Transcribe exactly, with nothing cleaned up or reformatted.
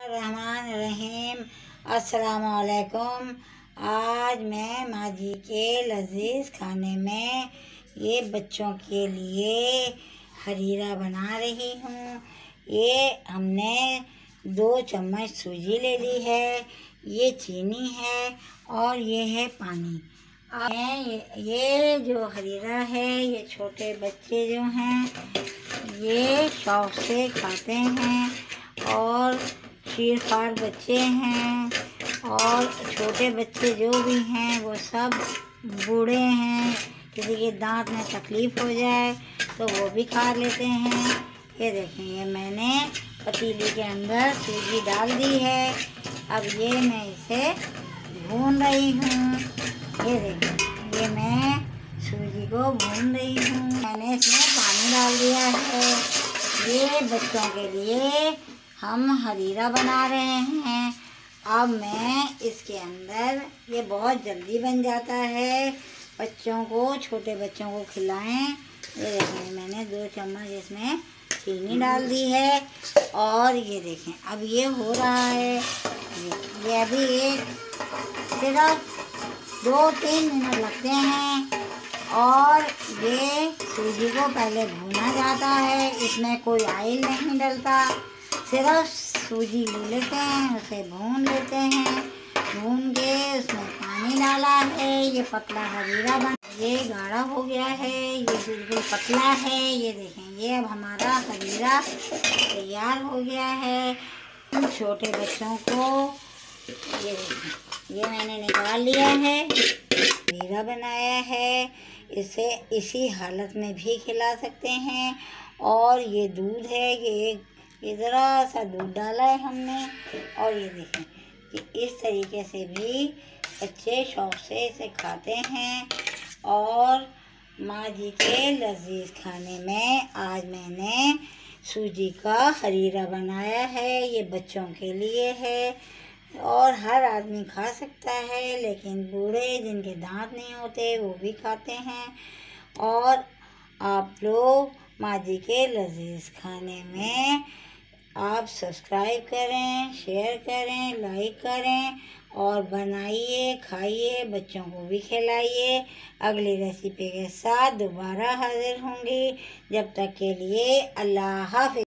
रहमान रहीम। अस्सलामुअलैकुम। आज मैं माँ जी के लजीज खाने में ये बच्चों के लिए हरीरा बना रही हूँ। ये हमने दो चम्मच सूजी ले ली है, ये चीनी है और ये है पानी। ये, ये जो हरीरा है ये छोटे बच्चे जो हैं ये शौक से खाते हैं, और चीरफाड़ बच्चे हैं और छोटे बच्चे जो भी हैं वो सब बूढ़े हैं, किसी के दांत में तकलीफ़ हो जाए तो वो भी खा लेते हैं। ये देखें, ये मैंने पतीली के अंदर सूजी डाल दी है। अब ये मैं इसे भून रही हूँ। ये देखें, ये मैं सूजी को भून रही हूँ। मैंने इसमें पानी डाल दिया है। ये बच्चों के लिए हम हरीरा बना रहे हैं। अब मैं इसके अंदर, ये बहुत जल्दी बन जाता है, बच्चों को, छोटे बच्चों को खिलाएं। ये देखें, मैंने दो चम्मच इसमें चीनी डाल दी है और ये देखें अब ये हो रहा है। ये, ये अभी एक सिर्फ दो तीन मिनट लगते हैं और ये सूजी को पहले भूना जाता है। इसमें कोई ऑयल नहीं डलता, सिर्फ सूजी ले लेते हैं, उसे भून लेते हैं। भून के उसमें पानी डाला है। ये पतला हरीरा बन, ये गाढ़ा हो गया है, ये बिल्कुल पतला है। ये देखें, ये अब हमारा हरीरा तैयार हो गया है। छोटे बच्चों को ये देखें, ये मैंने निकाल लिया है, हरीरा बनाया है। इसे इसी हालत में भी खिला सकते हैं। और ये दूध है, ये ये ज़रा सा दूध डाला है हमने, और ये देखें कि इस तरीके से भी बच्चे शौक से इसे खाते हैं। और माँ जी के लजीज खाने में आज मैंने सूजी का हरीरा बनाया है। ये बच्चों के लिए है और हर आदमी खा सकता है, लेकिन बूढ़े जिनके दांत नहीं होते वो भी खाते हैं। और आप लोग माँ जी के लजीज खाने में आप सब्सक्राइब करें, शेयर करें, लाइक करें और बनाइए, खाइए, बच्चों को भी खिलाइए। अगली रेसिपी के साथ दोबारा हाजिर होंगी। जब तक के लिए अल्लाह हाफ़िज़।